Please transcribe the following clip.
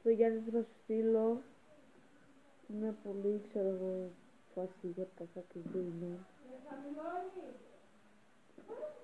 στο Γιάννη θα σου στείλω μια πολύ, ξέρω εγώ, φάση για τα κάτι δίνω.